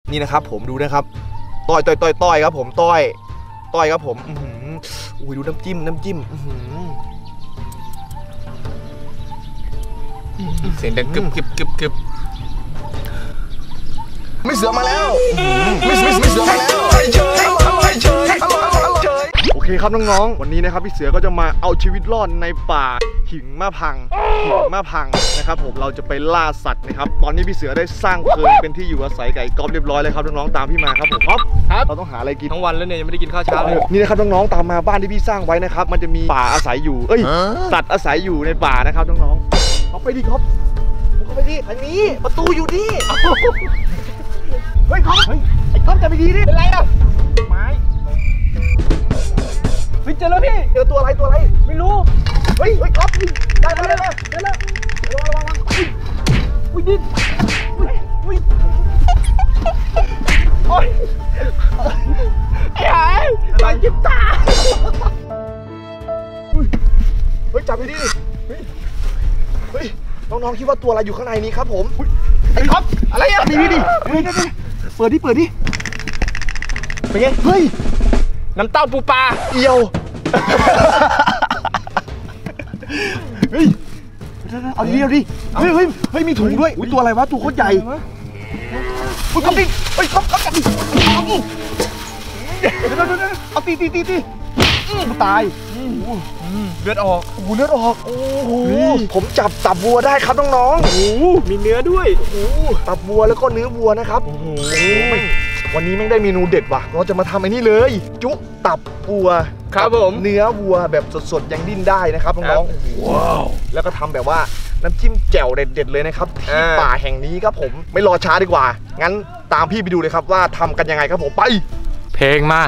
นี่นะครับผมดูนะครับต้อยครับผมต้อยครับผมอุ้ยดูน้ำจิ้มเสียงดังกึบไม่เสือมาแล้วไม่เสือมาแล้วโอเคครับน้องๆวันนี้นะครับพี่เสือก็จะมาเอาชีวิตรอดในป่าหิงมะพังนะครับผมเราจะไปล่าสัตว์นะครับตอนนี้พี่เสือได้สร้างเพิงเป็นที่อยู่อาศัยไก่ก๊อฟเรียบร้อยเลยครับน้องๆตามพี่มาครับผมครับเราต้องหาอะไรกินทั้งวันแล้วเนี่ยยังไม่ได้กินข้าวเช้าเลยนี่นะครับน้องๆตามมาบ้านที่พี่สร้างไว้นะครับมันจะมีป่าอาศัยอยู่สัตว์อาศัยอยู่ในป่านะครับน้องๆเอาไปดิครับเข้าไปดิทางนี้ประตูอยู่นี่เฮ้ยไอ้ก๊อฟจะไปดีดิเป็นไรอ่ะไม้เจอแล้วพี่เจอตัวอะไรไม่รู้เฮ้ยก๊อฟได้แล้วระวังอุ้ยดิ้นอุ้ยโอ้ยไอ้หายจิ้มตาเฮ้ยจับไปดิเฮ้ยน้องๆคิดว่าตัวอะไรอยู่ข้างในนี้ครับผมไอ้ก๊อฟอะไรอ่ะดิเปิดดิเป็นไงเฮ้ยน้ำเต้าปูปลาเอียวเฮ้ยเอาดิเฮ้ยมีถุงด้วยตัวอะไรวะตัวโคตรใหญ่ก๊อฟดิก๊อฟจับดิเอาตีตายเลือดออกโอ้โหผมจับตับวัวได้ครับน้องๆมีเนื้อด้วยตับวัวแล้วก็เนื้อวัวนะครับวันนี้แม่งได้เมนูเด็ดว่ะเราจะมาทำไอ้นี่เลยจุตับวัวครับผมเนื้อวัวแบบสดๆยังดิ้นได้นะครับน้องๆว้าวแล้วก็ทำแบบว่าน้ำจิ้มแจ่วเด็ดๆเลยนะครับที่ป่าแห่งนี้ครับผมไม่รอช้าดีกว่างั้นตามพี่ไปดูเลยครับว่าทำกันยังไงครับผมไปเพลงมา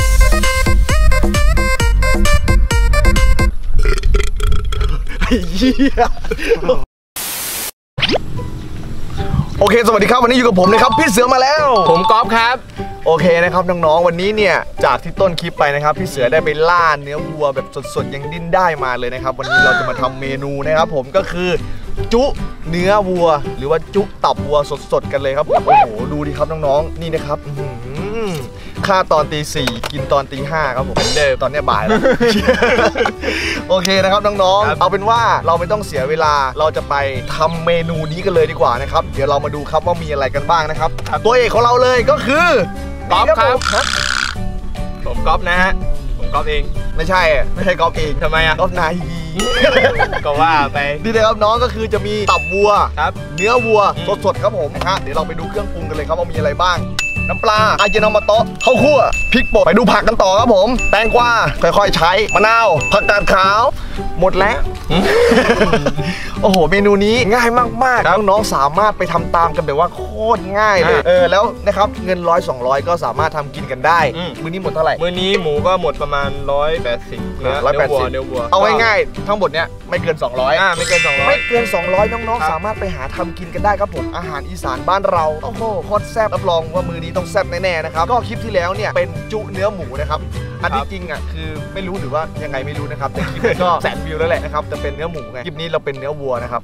โอเคสวัสดีครับวันนี้อยู่กับผมนะครับพี่เสือมาแล้วผมก๊อฟครับโอเคนะครับน้องๆวันนี้เนี่ยจากที่ต้นคลิปไปนะครับพี่เสือได้ไปล่าเนื้อวัวแบบสดๆยังดิ้นได้มาเลยนะครับวันนี้เราจะมาทำเมนูนะครับผมก็คือจุเนื้อวัวหรือว่าจุตับวัวสดๆกันเลยครับผมโอ้โหดูดิครับน้องๆนี่นะครับค่าตอนตี 4กินตอนตี 5ครับผมเป็นเดิมตอนนี้บ่ายแล้วโอเคนะครับน้องๆเอาเป็นว่าเราไม่ต้องเสียเวลาเราจะไปทำเมนูนี้กันเลยดีกว่านะครับเดี๋ยวเรามาดูครับว่ามีอะไรกันบ้างนะครับตัวเอกของเราเลยก็คือก๊อฟครับผมก๊อฟนะฮะผมก๊อฟเองไม่ใช่ก๊อฟเองทำไมอ่ะก๊อฟนายก็ว่าไปนี่เลยครับน้องก็คือจะมีตับวัวครับเนื้อวัวสดๆครับผมฮะเดี๋ยวเราไปดูเครื่องปรุงกันเลยครับว่ามีอะไรบ้างน้ำปลาอาเจโนโมโตะข้าวคั่วพริกป่นไปดูผักกันต่อครับผมแตงกวาค่อยๆใช้มะนาวผักกาดขาวหมดแล้วโอ้โหเมนูนี้ง่ายมากๆน้องๆสามารถไปทำตามกันแบบว่าโคตรง่ายเลยแล้วนะครับเงิน100-200ก็สามารถทำกินกันได้มื้อนี้หมดเท่าไหร่มื้อนี้หมูก็หมดประมาณ180เนื้อวัวเอาง่ายๆทั้งหมดเนี้ยไม่เกิน200 ไม่เกิน 200น้องๆสามารถไปหาทำกินกันได้ครับผมอาหารอีสานบ้านเราโอ้โหโคตรแซ่บรับรองว่ามื้อนี้ต้องแซ่บแน่ๆนะครับก็คลิปที่แล้วเนี่ยเป็นจุเนื้อหมูนะครับอันที่จริงอ่ะคือไม่รู้หรือว่ายังไงไม่รู้นะครับแต่คลิปนี้ก็แสนวิวแล้วแหละนะครับแต่เป็นเนื้อหมูไงคลิปนี้เราเป็นเนื้อวัวนะครับ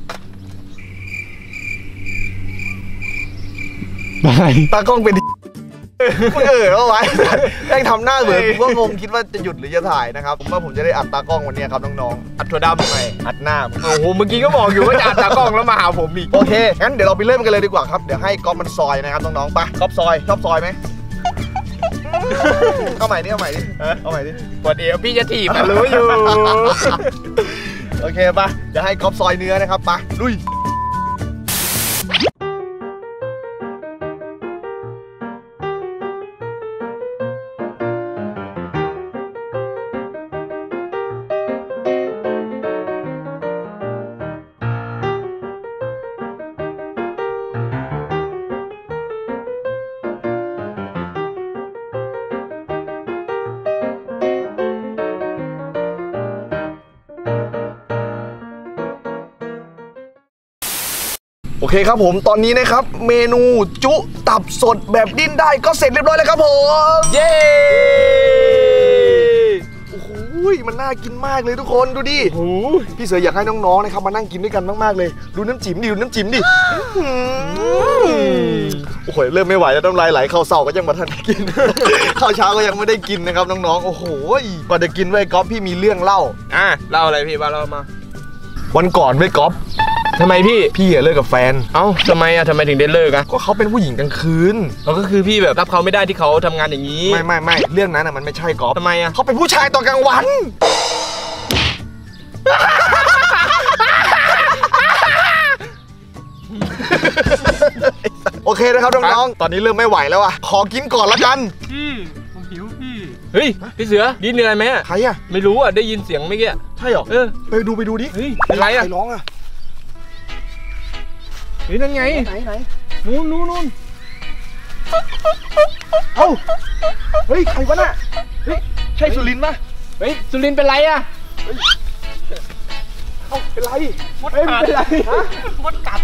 ตากล้องเป็นเอาไว้แม่งทำหน้าเหมือนผมก็งงคิดว่าจะหยุดหรือจะถ่ายนะครับผมว่าผมจะได้อัดตากล้องวันนี้ครับน้องๆอัดถั่วดำทำไมอัดหน้าโอ้โหเมื่อกี้ก็บอกอยู่ว่าจะอัดตากล้องแล้วมาหาผมอีกโอเคงั้นเดี๋ยวเราไปเริ่มกันเลยดีกว่าครับเดี๋ยวให้ก๊อฟมันซอยนะครับน้องๆไปก๊อฟซอยชอบซอยไหมเอาใหม่ดิปวดเอวพี่จะถีบรู้อยู่โอเคป่ะเดี๋ยวให้ก๊อฟซอยเนื้อนะครับไปลุยโอเคครับผมตอนนี้นะครับเมนูจุตับสดแบบดิ้นได้ก็เสร็จเรียบร้อยแล้วครับผมเย้โอ้โหยมันน่ากินมากเลยทุกคนดูดิพี่เสืออยากให้น้องๆนะครับมานั่งกินด้วยกันมากๆเลยดูน้ำจิ้มดิดูน้ำจิ้มดิโอ้โหเริ่มไม่ไหวแล้วน้ำลายไหลข้าวเสาก็ยังมาทันได้กิน ข้าวเช้าก็ยังไม่ได้กินนะครับน้องๆโอ้โหก่อนจะกินไว้ก๊อฟพี่มีเรื่องเล่าเล่าอะไรพี่ว่าเล่ามาวันก่อนไว้ก๊อฟทำไมพี่เลิกกับแฟนเอ้าทำไมถึงได้เลิกอะก็เขาเป็นผู้หญิงกลางคืนเราก็คือพี่แบบรับเขาไม่ได้ที่เขาทำงานอย่างนี้ไม่เรื่องนั้นอะมันไม่ใช่ก๊อฟทำไมอะเขาเป็นผู้ชายตอนกลางวันโอเคนะครับน้องๆตอนนี้เริ่มไม่ไหวแล้วอะขอกินก่อนละกันพี่ผมหิวพี่เฮ้ยพี่เสือดินอะไรไหมใครอะไม่รู้อะได้ยินเสียงเมื่อกี้ใช่หรอไปดูดิเฮ้ยอะไรอะใครร้องอะเฮ้ยนั่นไงไหนนู่นเอ้าเฮ้ยใครวะน่ะเฮ้ยใช่สุรินทร์ป่ะเฮ้ยสุรินทร์เป็นไรอะเอ้าเป็นไรมดกัดเป็นไรฮะมดกัด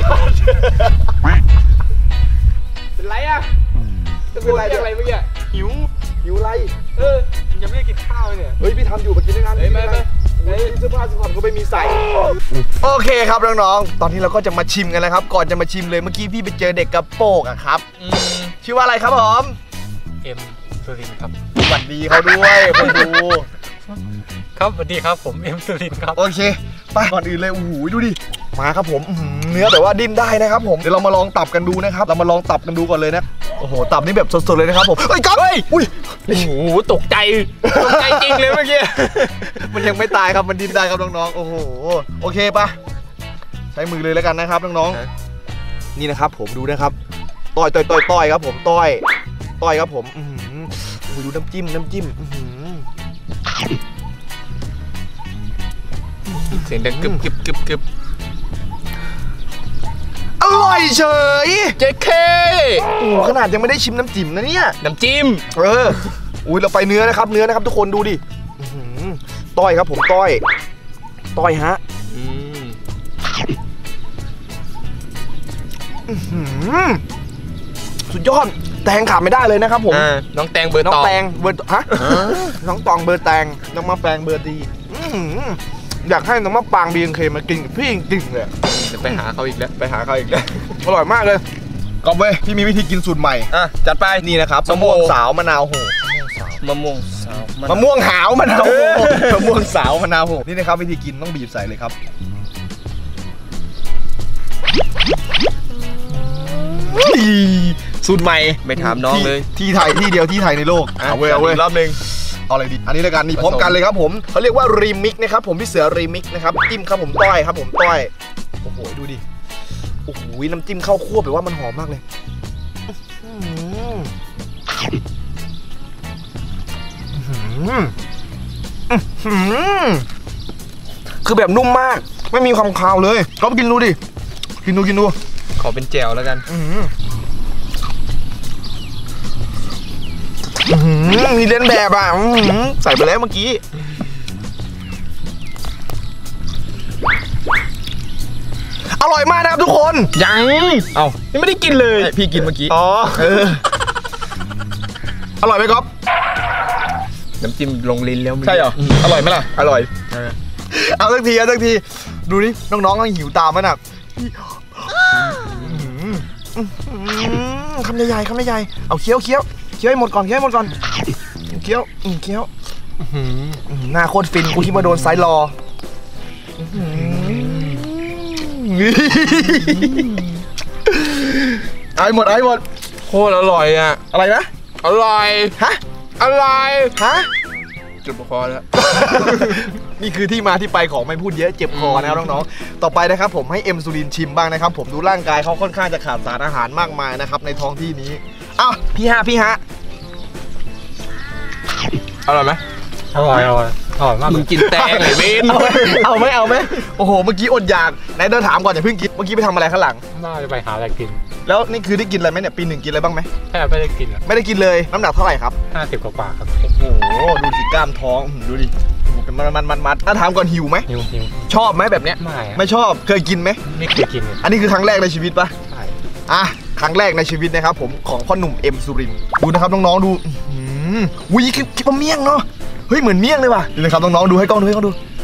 เป็นไรอะเป็นไรเมื่อกี้หิวอะไรยังไม่ได้กินข้าวเลยเนี่ยเฮ้ยพี่ทำอยู่มากินด้วยกันไปเสื้อผ้าก็ไม่มีใส่โอเคครับน้องๆตอนนี้เราก็จะมาชิมกันแล้วครับก่อนจะมาชิมเลยเมื่อกี้พี่ไปเจอเด็กกระโปงอะครับชื่อว่าอะไรครับผมเอ็มสุรินครับสวัสดีเขาด้วยคนดูครับสวัสดีครับผมเอ็มสุรินครับโอเคไปก่อนอื่นเลยโอ้โหดูดิมาครับผมเนื้อแบบว่าดิ้นได้นะครับผมเดี๋ยวเรามาลองตับกันดูนะครับเรามาลองตับกันดูก่อนเลยนะโอ้โหตับนี่แบบสดๆเลยนะครับผมเฮ้ยก๊อฟอุ้ยโอ้โหตกใจจริงเลยเมื่อกี้มันยังไม่ตายครับมันดิ้นได้ครับน้องๆโอ้โหโอเคปะใช้มือเลยแล้วกันนะครับน้องๆนี่นะครับผมดูนะครับต้อยครับผมต้อยครับผมดูน้ำจิ้มเสียงดังกึบอร่อยเฉยเจ๊เคโอ้ขนาดยังไม่ได้ชิมน้ำจิ้มนะเนี่ยน้ำจิ้มอุ้ยเราไปเนื้อนะครับทุกคนดูดิต้อยครับผมต้อยฮะสุดยอดแตงขาดไม่ได้เลยนะครับผมน้องแตงเบอร์ตองฮะน้องตองเบอร์แตงน้องมะแปงเบอร์ดีอยากให้น้องมะปางBNKมากินกับพี่จริงๆเลยจะไปหาเขาอีกแล้วอร่อยมากเลยก๊อฟเว้ยพี่มีวิธีกินสูตรใหม่จัดไปนี่นะครับมะม่วงสาวมะนาวโหมะม่วงสาวมะม่วงหาวมะนาวโหมะม่วงสาวมะนาวโหนี่นะครับวิธีกินต้องบีบใส่เลยครับสูตรใหม่ไม่ถามน้องเลยที่ไทยที่เดียวที่ไทยในโลกเอาเว้ยรอบนึงเอาอะไรดีอันนี้แล้วกันนี่พร้อมกันเลยครับผมเขาเรียกว่ารีมิกนะครับผมพี่เสือรีมิกนะครับจิ้มครับผมต้อยครับผมต้อยโอ้โหดูดิโอ้โหน้ำจิ้มข้าวคั่วแบบว่ามันหอมมากเลยคือแบบนุ่มมากไม่มีความคาวเลยก็กินดูดิกินดูขอเป็นแจ่วแล้วกันมีเล่นแบบอ่ะใส่ไปแล้วเมื่อกี้อร่อยมากนะครับทุกคนยังไม่ได้กินเลยพี่กินเมื่อกี้อร่อยไหมครับน้ำจิ้มลงลิ้นแล้วใช่เหรออร่อยไหมล่ะอร่อยเอาสักทีดูนี่น้องๆต้องหิวตามมันอ่ะคำใหญ่เอาเคี้ยวให้หมดก่อนเคี้ยวหน้าโคตรฟินกูคิดว่าโดนไซส์รอไอ้หมดโคตรอร่อยอ่ะอะไรนะอร่อยฮะอะไรฮะจุดคอแล้วนี่คือที่มาที่ไปของไม่พูดเยอะเจ็บคอนะครับน้องๆต่อไปนะครับผมให้เอ็มสุรินชิมบ้างนะครับผมดูร่างกายเขาค่อนข้างจะขาดสารอาหารมากมายนะครับในท้องที่นี้อ้าวพี่ฮะอร่อยไหมอร่อยมากมึงกินแตงเลยเบนเอาไหมโอ้โหเมื่อกี้อดอยากไหนเดินถามก่อนอย่าเพิ่งกินเมื่อกี้ไปทำอะไรข้างหลังน่าจะไปหาอะไรกินแล้วนี่คือได้กินอะไรไหมเนี่ยปีหนึ่งกินอะไรบ้างไหมแทบไม่ได้กินเลยน้ำหนักเท่าไหร่ครับ 50 กว่าครับโอ้โหดูสิกล้ามท้องดูดิเป็นมัดถ้าถามก่อนหิวไหมหิวชอบไหมแบบเนี้ยไม่ชอบเคยกินไหมไม่เคยกินอันนี้คือครั้งแรกในชีวิตปะใช่ครั้งแรกในชีวิตนะครับผมของพ่อหนุ่มเอ็มสุรินทร์ดูนะครับน้องๆดูวิคิดว่าเมี่ยงเนาะฮ้ยเหมือนเมี่ยงเลยว่ะนี่นะครับน้องๆดูให้กล้องดู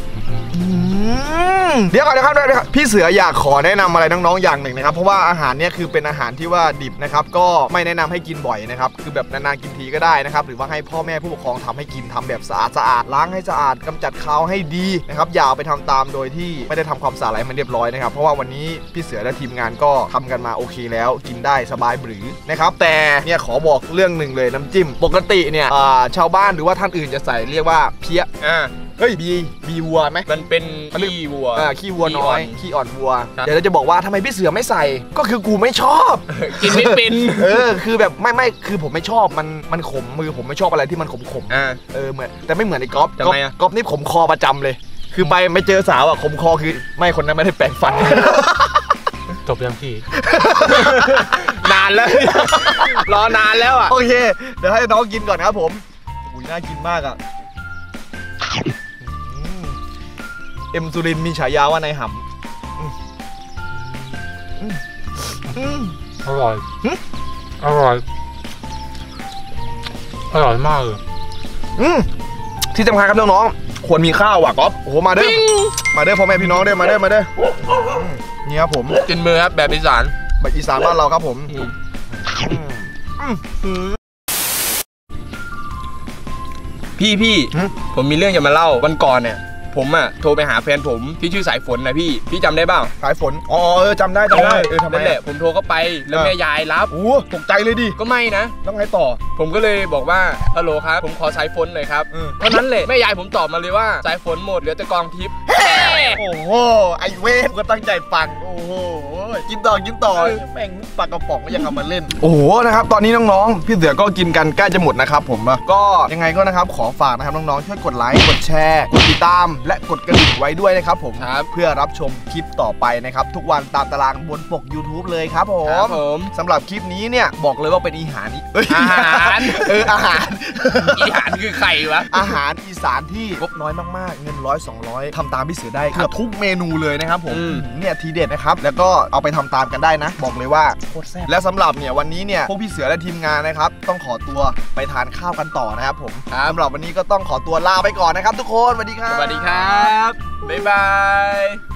เดี๋ยวก่อนนะครับพี่เสืออยากขอแนะนำอะไรน้องๆอย่างหนึ่งนะครับเพราะว่าอาหารเนี่ยคือเป็นอาหารที่ว่าดิบนะครับก็ไม่แนะนำให้กินบ่อยนะครับคือแบบนานๆกินทีก็ได้นะครับหรือว่าให้พ่อแม่ผู้ปกครองทำให้กินทำแบบสะอาดล้างให้สะอาดกำจัดคาวให้ดีนะครับอย่าเอาไปทำตามโดยที่ไม่ได้ทำความสะอาดอะไรมันเรียบร้อยนะครับเพราะว่าวันนี้พี่เสือและทีมงานก็ทำกันมาโอเคแล้วกินได้สบายหรือนะครับแต่เนี่ยขอบอกเรื่องหนึ่งเลยน้ำจิ้มปกติเนี่ยชาวบ้านหรือว่าท่านอื่นจะใส่เรียกว่าเพี้ยเฮ้ยบีวัวไหมมันเป็นขี้วัวขี้วัวน้อยขี้อ่อนวัวเดี๋ยวเราจะบอกว่าทำไมพี่เสือไม่ใส่ก็คือกูไม่ชอบกินไม่เป็นคือแบบไม่คือผมไม่ชอบมันขมมือผมไม่ชอบอะไรที่มันขมเหมือนแต่ไม่เหมือนไอ้ก๊อฟนี่ขมคอประจำเลยคือไปไม่เจอสาวอ่ะขมคอคือไม่คนนั้นไม่ได้แปรงฟันจบยังพี่นานแล้วรอนานแล้วอ่ะโอเคเดี๋ยวให้น้องกินก่อนครับผมอุ้ยน่ากินมากอ่ะเอ็มสุรินมีฉายาว่านายหำอร่อยอร่อยมากเลยที่สำคัญครับน้องๆควรมีข้าวว่ะก๊อฟโอ้โหมาเด้อพ่อแม่พี่น้องเด้อมาเด้อนี่ครับผมกินมือครับแบบอีสานบ้านเราครับผมพี่ผมมีเรื่องจะมาเล่าวันก่อนเนี่ยผมอ่ะโทรไปหาแฟนผมที่ชื่อสายฝนนะพี่จำได้เปล่าสายฝนจำได้ทำไมนั่นแหละผมโทรเข้าไปแล้วแม่ยายรับตกใจเลยดิก็ไม่นะต้องไงต่อผมก็เลยบอกว่าฮัลโหลครับผมขอสายฝนหน่อยครับเท่านั้นแหละแม่ยายผมตอบมาเลยว่าสายฝนหมดเหลือแต่กองทิพย์โอ้โหไอเวฟก็ตั้งใจฟังโอ้โหกินต่อแม่งปลากระป๋องก็ยังเอามาเล่นโอ้โหนะครับตอนนี้น้องๆพี่เสือก็กินกันใกล้จะหมดนะครับผมก็ยังไงก็นะครับขอฝากนะครับน้องๆช่วยกดไลค์กดแชร์กดติดตามและกดกระดิ่งไว้ด้วยนะครับผมเพื่อรับชมคลิปต่อไปนะครับทุกวันตามตารางบนปก YouTube เลยครับผมสำหรับคลิปนี้เนี่ยบอกเลยว่าเป็นอาหารอาหารคือไข่วะอาหารอีสานที่งบน้อยมากๆเงิน100-200ทำตามพี่เสือได้เกือบทุกเมนูเลยนะครับผมเนี่ยทีเด็ดนะครับแล้วก็เอาไปทำตามกันได้นะบอกเลยว่าโคตรแซ่บและสำหรับเนี่ยวันนี้เนี่ยพวกพี่เสือและทีมงานนะครับต้องขอตัวไปทานข้าวกันต่อนะครับผมสำหรับวันนี้ก็ต้องขอตัวลาไปก่อนนะครับทุกคนสวัสดีครับบ๊ายบาย